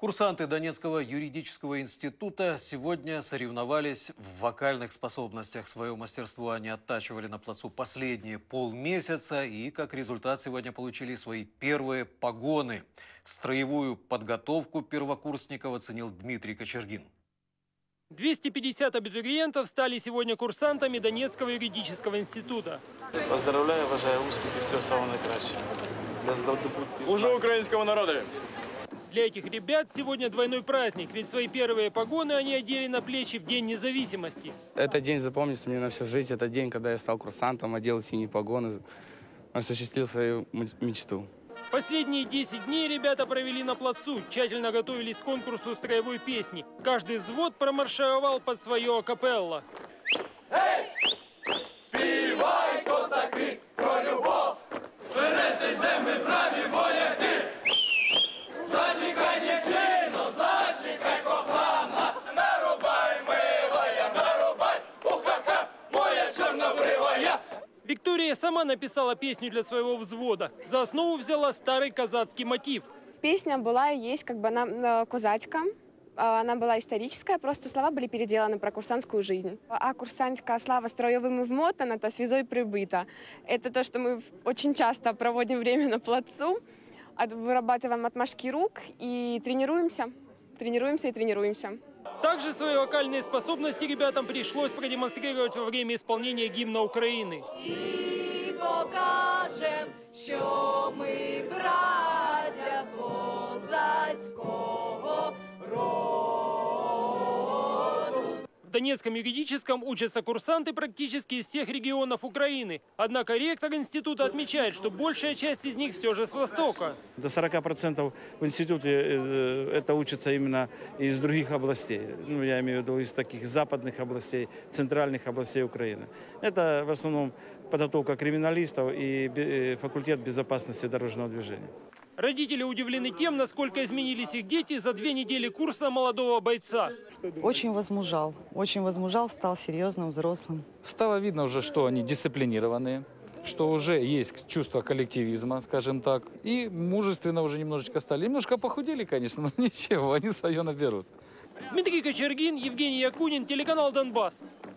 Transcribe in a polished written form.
Курсанты Донецкого юридического института сегодня соревновались в вокальных способностях. Свое мастерство они оттачивали на плацу последние полмесяца и, как результат, сегодня получили свои первые погоны. Строевую подготовку первокурсников оценил Дмитрий Кочергин. 250 абитуриентов стали сегодня курсантами Донецкого юридического института. Поздравляю, уважаю, успехи, всего самого наикращего. Служу украинского народа! Для этих ребят сегодня двойной праздник, ведь свои первые погоны они одели на плечи в День независимости. Этот день запомнится мне на всю жизнь. Это день, когда я стал курсантом, одел синие погоны, осуществил свою мечту. Последние 10 дней ребята провели на плацу, тщательно готовились к конкурсу строевой песни. Каждый взвод промаршировал под свое акапелло. Эй! Співай, козаки, про любов! Вперед йдемо ми праві вояки! Зачекай, дівчино, зачекай, кохана! Нарубай, милая, нарубай! Уха-ха, моя чорнобривая! Виктория сама написала песню для своего взвода. За основу взяла старый казацкий мотив. Песня была и есть как бы она козацкая. Она была историческая, просто слова были переделаны про курсантскую жизнь. А курсантская слава строевым и вмотана, та физой прибыта. Это то, что мы очень часто проводим время на плацу, вырабатываем отмашки рук и тренируемся. Тренируемся и тренируемся. Также свои вокальные способности ребятам пришлось продемонстрировать во время исполнения гимна Украины. И покажем, що ми братя козацького роду. В Донецком юридическом учатся курсанты практически из всех регионов Украины. Однако ректор института отмечает, что большая часть из них все же с Востока. До 40% в институте это учатся именно из других областей. Ну, я имею в виду из таких западных областей, центральных областей Украины. Это в основном подготовка криминалистов и факультет безопасности дорожного движения. Родители удивлены тем, насколько изменились их дети за 2 недели курса молодого бойца. Очень возмужал, стал серьезным, взрослым. Стало видно уже, что они дисциплинированные, что уже есть чувство коллективизма, скажем так, и мужественно уже немножечко стали. Немножко похудели, конечно, но ничего, они свое наберут. Дмитрий Кочергин, Евгений Якунин, телеканал «Донбасс».